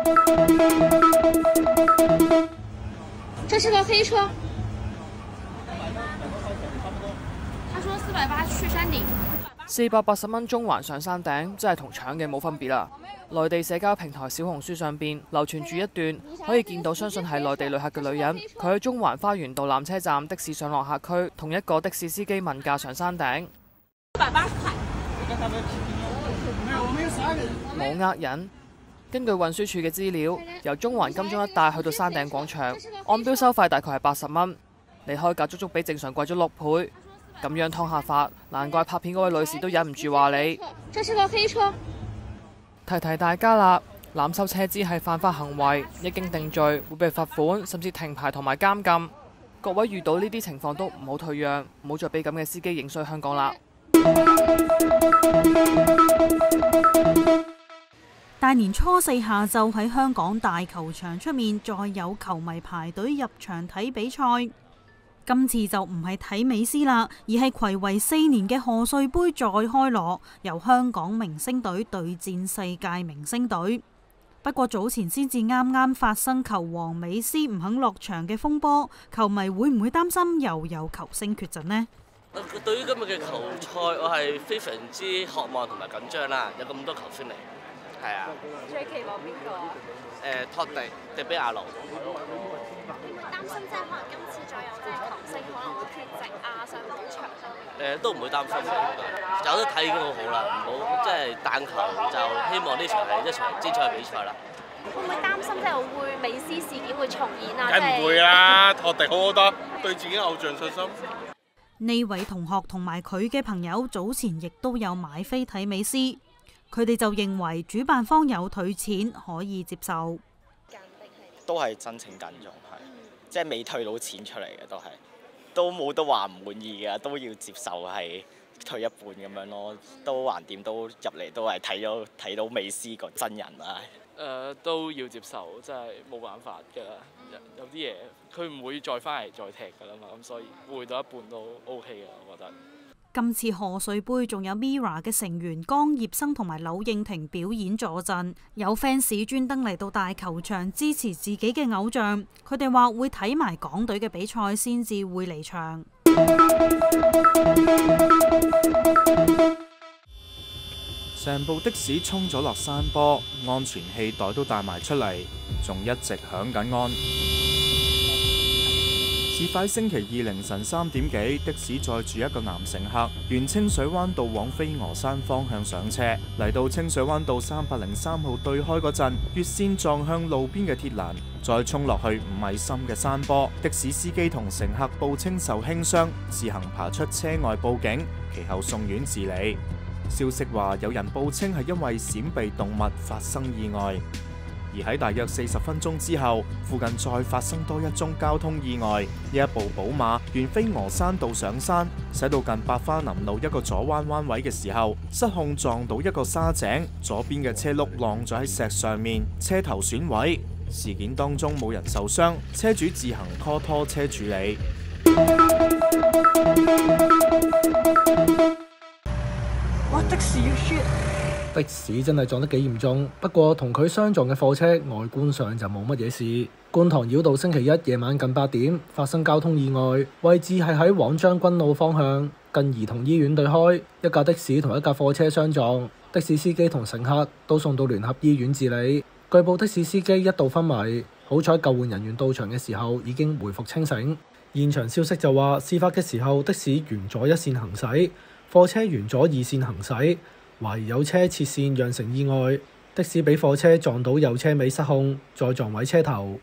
這是個黑車。他說480去山頂。 480蚊中環上山頂，真係同搶嘅冇分別啦。內地社交平台小紅書上邊流傳住一段，可以見到相信係內地旅客嘅女人，佢喺中環花園道纜車站的士上落客區，同一個的士司機問價上山頂。冇呃人。根據運輸署嘅資料，由中環金鐘一帶去到山頂廣場，按標收費大概係80蚊，離開價足足比正常貴咗6倍。咁樣劏客法，難怪拍片嗰位女士都忍唔住話你。 這是個黑車。 提提大家啦，濫收車資係犯法行為，一經定罪會被罰款，甚至停牌同埋監禁。各位遇到呢啲情況都唔好退讓，唔好再俾咁嘅司機影衰香港啦。 大年初4下晝喺香港大球場出面，再有球迷排隊入場睇比賽。今次就唔係睇美斯啦，而係睽違4年嘅賀歲杯再開鑼，由香港明星隊對戰世界明星隊。不過早前先至啱啱發生球王美斯唔肯落場嘅風波，球迷會唔會擔心又有球星缺陣呢？ 對於今日嘅球賽，我係非常之渴望同埋緊張啦，有咁多球星嚟，係啊。 最期望邊個？ 托迪、迪比亞路。 擔心即係可能今次再有即係球星可能會缺席啊，上唔到場。 都唔會擔心嘅，有得睇已經好好啦，唔好即係但求就希望呢場係一場精彩嘅比賽啦。 會唔會擔心即係會美斯事件會重演啊？ 梗唔會啦，托迪好好多，對自己偶像信心。 呢位同學同埋佢嘅朋友早前亦都有買飛睇美斯，佢哋就認為主辦方有退錢可以接受。 都係申請緊仲係，即係未退到錢出嚟嘅都冇得話唔滿意嘅，都要接受係退一半咁樣咯。都橫掂都入嚟都係睇到美斯個真人啦。 都要接受，真係冇辦法㗎啦。有啲嘢佢唔會再翻嚟再踢㗎啦嘛，咁所以回到一半都 OK 嘅，我覺得。 今次賀歲杯仲有 MIRROR 嘅成員江業生同埋柳應廷表演助陣，有 fans 專登嚟到大球場支持自己嘅偶像，佢哋話會睇埋港隊嘅比賽先至會離場。 成部的士衝咗落山坡，安全氣袋都帶埋出嚟，仲一直響緊安。事發星期二凌晨3點幾，的士載住一個男乘客，沿清水灣道往飛鵝山方向上車，嚟到清水灣道303號對開嗰陣，越線撞向路邊嘅鐵欄，再衝落去5米深嘅山坡。的士司機同乘客報稱受輕傷，自行爬出車外報警，其後送院治理。消息話有人報稱係因為閃避動物發生意外，而喺大約40分鐘之後，附近再發生多一宗交通意外。呢一部寶馬沿飛鵝山道上山，駛到近百花林路一個左彎彎位嘅時候，失控撞到一個沙井，左邊嘅車轆晾咗喺石上面，車頭損毀。事件當中冇人受傷，車主自行 call 拖車處理。 哇！的士要 shit！ 的士真係撞得幾嚴重，不過同佢相撞嘅貨車外觀上就冇乜嘢事。觀塘繞道星期一夜晚近8點發生交通意外，位置係喺往將軍澳方向近兒童醫院對開，一架的士同一架貨車相撞，的士司機同乘客都送到聯合醫院治理。據報的士司機一度昏迷，好彩救援人員到場嘅時候已經回復清醒。現場消息就話，事發嘅時候的士沿左一線行駛，貨車沿左2線行駛，懷疑有車切線釀成意外，的士俾貨車撞到右車尾失控，再撞毀車頭。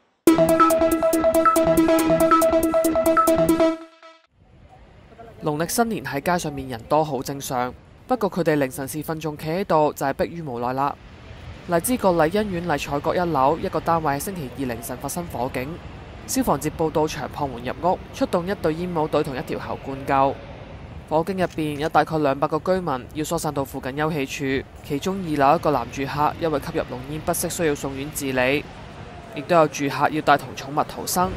農曆新年喺街上面人多好正常，不過佢哋凌晨時分仲企喺度就係迫於無奈啦。荔枝角麗欣苑麗彩閣1樓一個單位喺星期二凌晨發生火警，消防接報到場破門入屋，出動1隊煙霧隊同1條喉灌救。火警入邊有大概200個居民要疏散到附近休憩處，其中2樓一個男住客因為吸入濃煙不適需要送院治理，亦都有住客要帶同寵物逃生。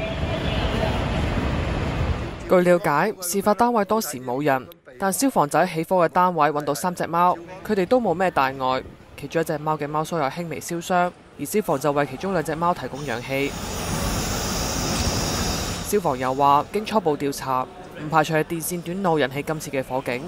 據了解，事發單位當時冇人，但消防仔起火嘅單位揾到3隻貓，佢哋都冇咩大礙，其中1隻貓嘅貓須有輕微燒傷， 而消防就為其中2隻貓提供氧氣。消防又話，經初步調查，唔排除係電線短路引起今次嘅火警。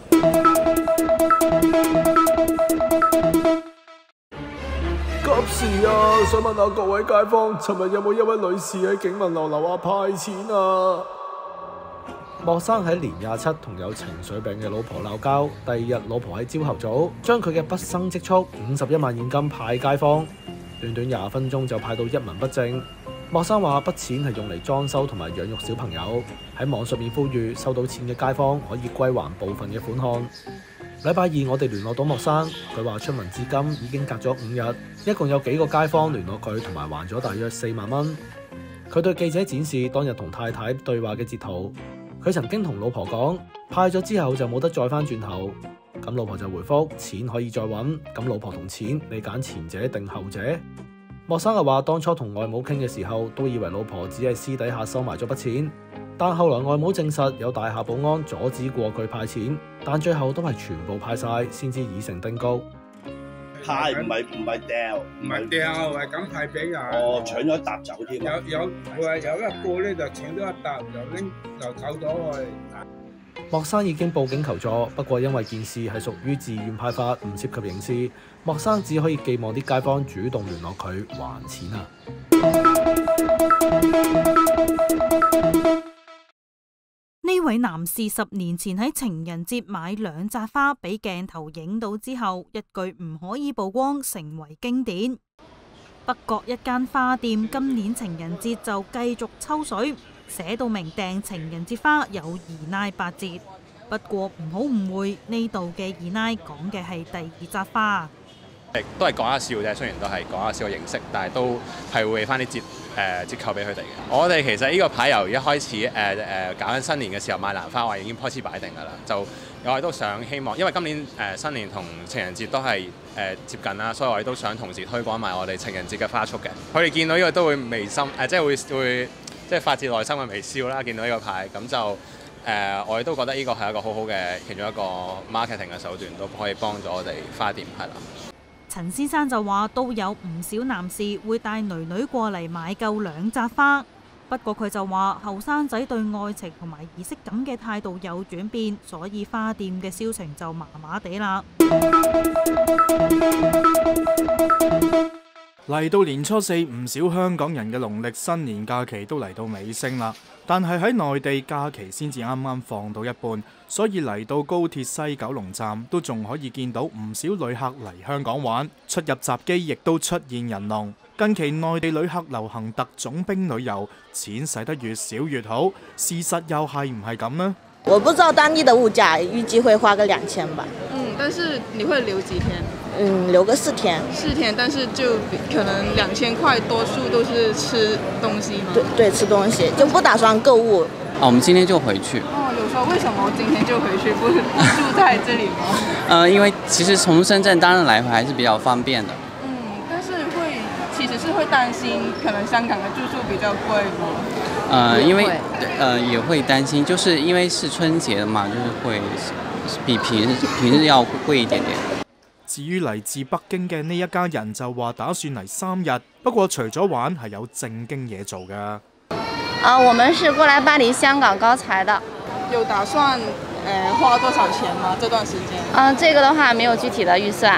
急事啊！想問下各位街坊，尋日有冇一位女士喺景文樓樓下派錢啊？莫生喺年27同有情緒病嘅老婆鬧交，第2日老婆喺朝頭早將佢嘅畢生積蓄51萬現金派街坊，短短20分鐘就派到一文不剩。莫生話筆錢係用嚟裝修同埋養育小朋友，喺網上面呼籲收到錢嘅街坊可以歸還部分嘅款項。禮拜2我哋聯絡到莫生，佢話出文至今已經隔咗5日，一共有幾個街坊聯絡佢同埋還咗大約4萬蚊。佢對記者展示當日同太太對話嘅截圖，佢曾經同老婆講派咗之後就冇得再返轉頭，咁老婆就回覆錢可以再揾，咁老婆同錢你揀前者定後者？莫生又話當初同外母傾嘅時候都以為老婆只係私底下收埋咗筆錢，但後來外母證實有大廈保安阻止過佢派錢，但最後都係全部派晒，先至已成定局。 派唔係掉， 唔係掉，係咁派俾人。 哦，搶咗一沓走添。 有一個咧就搶咗一沓，就走咗去。 莫生已經報警求助，不過因為件事係屬於自願派發，唔涉及刑事，莫生只可以寄望啲街坊主動聯絡佢還錢啊！ 呢位男士10年前喺情人節買2紮花，俾鏡頭影到之後，一句唔可以曝光，成為經典。北角一間花店今年情人節就繼續抽水，寫到明訂情人節花有2奶8折。不過唔好誤會，呢度嘅2奶講嘅係第2紮花。 都係講下笑啫，雖然都係講下笑嘅形式，但係都係會俾翻啲折扣俾佢哋嘅。我哋其實呢個牌由一開始搞緊新年嘅時候買蘭花，我已經開始擺定㗎啦。就我哋都想希望，因為今年新年同情人節都係接近啦，所以我哋都想同時推廣埋我哋情人節嘅花束嘅。佢哋見到呢個都會微心即係會即係發自內心嘅微笑啦。見到呢個牌咁就我哋都覺得呢個係一個好好嘅其中一個 marketing 嘅手段，都可以幫助我哋花店係啦。 陳先生就話都有唔少男士會帶囡囡過嚟買夠2紮花，不過佢就話後生仔對愛情同埋儀式感嘅態度有轉變，所以花店嘅銷情就麻麻地啦。 嚟到年初4，唔少香港人嘅農曆新年假期都嚟到尾聲啦。但係喺內地假期先至啱啱放到一半，所以嚟到高鐵西九龍站都仲可以見到唔少旅客嚟香港玩，出入閘機亦都出現人龍。近期內地旅客流行特種兵旅遊，錢使得越少越好，事實又係唔係咁呢？ 我不知道當地的物價，預計會花個2000吧。 但是你會留幾天？ 留個4天。 4天，但是就可能2000塊，多數都是吃東西嗎？ 對，吃東西，就不打算購物。 我們今天就回去。 有時候為什麼今天就回去，不住在這裡嗎？ 因為其實從深圳當然來回還是比較方便的。 但是其實是會擔心，可能香港的住宿比較貴嗎？ 因為也會擔心，就是因為是春節嘛，就是會比平日要貴一點點。 至於嚟自北京嘅呢一家人就話打算嚟3日，不過除咗玩係有正經嘢做㗎。 我們是過來辦理香港高才的。 有打算花多少錢嗎？這段時間？ 這個的話沒有具體的預算。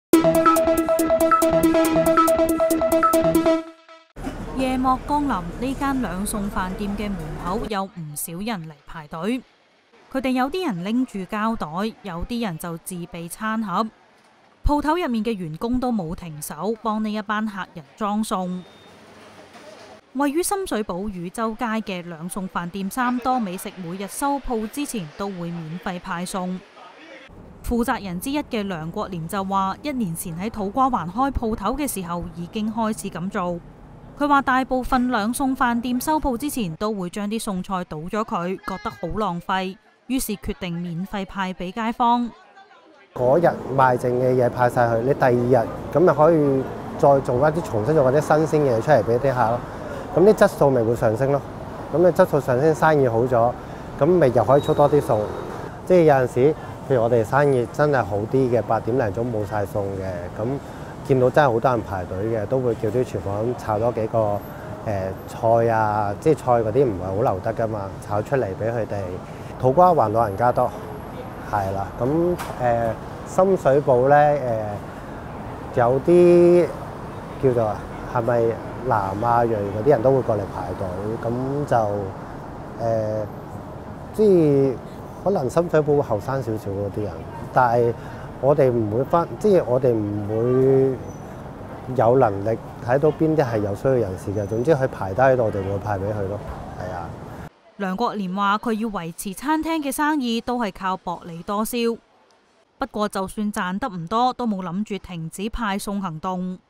夜幕降臨，呢間兩餸飯店嘅門口有唔少人嚟排隊。佢哋有啲人拎住膠袋，有啲人就自備餐盒。鋪頭入面嘅員工都冇停手，幫呢一班客人裝餸。位於深水埗汝州街嘅兩餸飯店3多美食，每日收鋪之前都會免費派餸。負責人之一嘅梁國廉就話：1年前喺土瓜灣開鋪頭嘅時候已經開始咁做。佢話大部分兩餸飯店收鋪之前都會將啲餸菜倒咗佢，覺得好浪費，於是決定免費派俾街坊。 嗰日賣剩嘅嘢派晒去，你第2日咁咪可以再做一啲重新做一啲新鮮嘅嘢出嚟俾啲客咯。咁啲質素咪會上升咯。咁你質素上升，生意好咗，咁咪又可以出多啲餸。即係有陣時，譬如我哋生意真係好啲嘅，8點零鐘冇晒餸嘅，咁見到真係好多人排隊嘅，都會叫啲廚房炒多幾個菜啊，即係菜嗰啲唔係好留得噶嘛，炒出嚟俾佢哋。土瓜灣老人家多，係啦。咁深水埗咧有啲叫做係咪南亞裔嗰啲人都會過嚟排隊，咁就即係可能深水埗會後生少少嗰啲人，但係我哋唔會翻，即係我哋唔會有能力睇到邊啲係有需要人士嘅。總之佢排低喺度，我哋會派俾佢咯。係啊。 梁國蓮話：佢要維持餐廳嘅生意都係靠薄利多銷。不過就算賺得唔多，都冇諗住停止派餸行動。